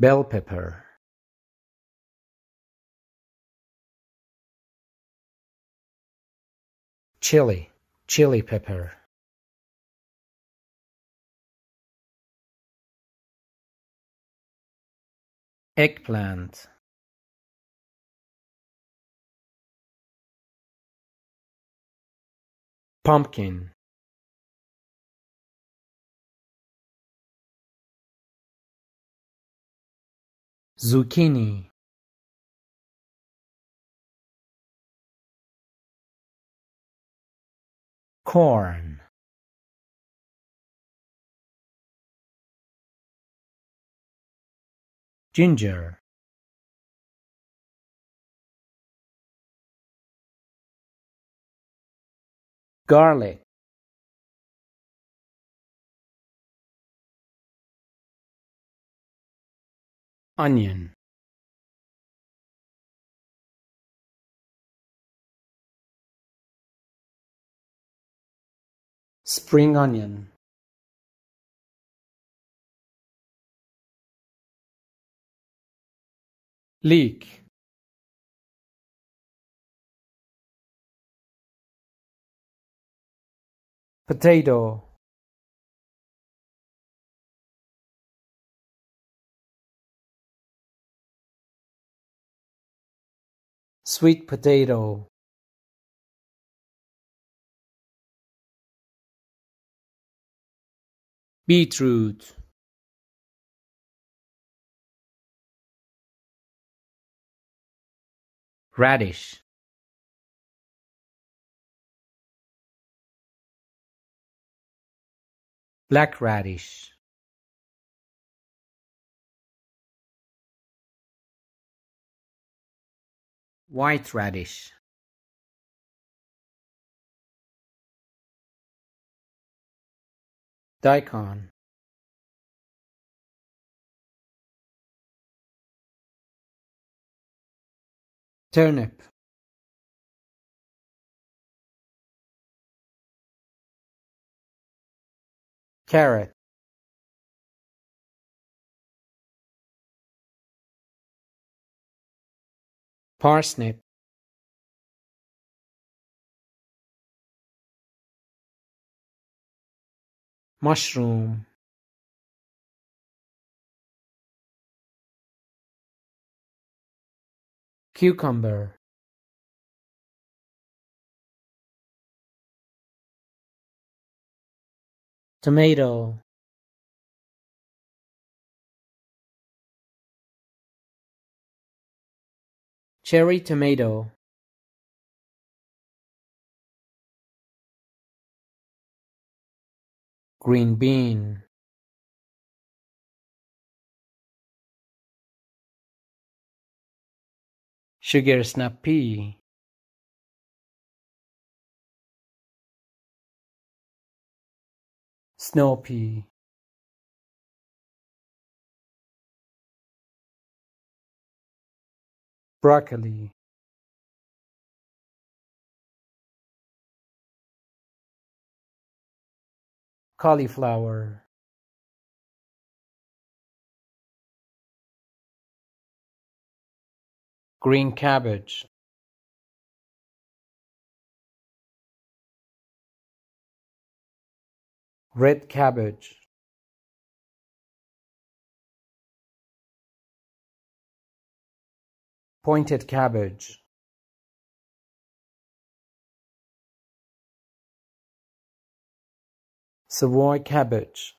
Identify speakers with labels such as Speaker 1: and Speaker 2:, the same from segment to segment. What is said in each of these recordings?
Speaker 1: bell pepper, chili pepper, eggplant, pumpkin, zucchini, corn, ginger, garlic, onion, spring onion, leek, potato, sweet potato, beetroot, radish, black radish, white radish, daikon, turnip, carrot, parsnip, mushroom, cucumber, tomato, cherry tomato, green bean, sugar snap pea, snow pea, broccoli, cauliflower, green cabbage, red cabbage, pointed cabbage, Savoy cabbage,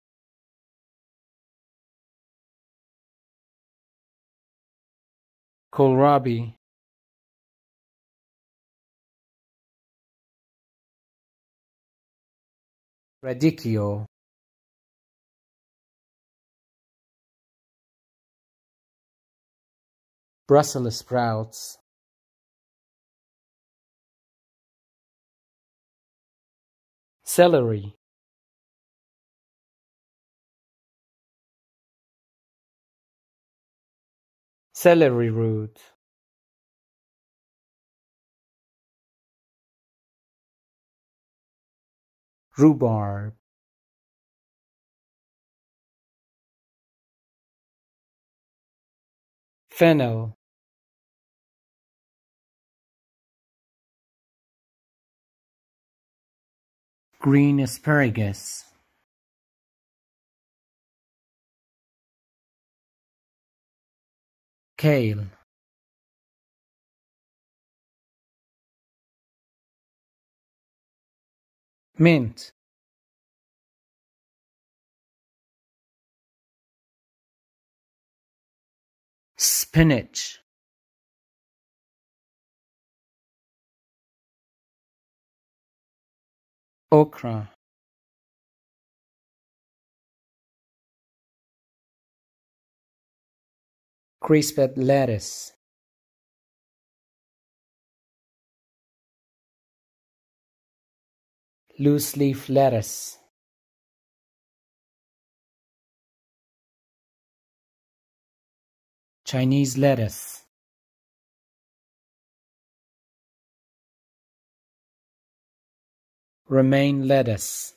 Speaker 1: kohlrabi, radicchio, Brussels sprouts, celery, celery root, rhubarb, fennel, green asparagus, kale, mint, spinach, okra, crisped lettuce, loose leaf lettuce, Chinese lettuce, romaine lettuce,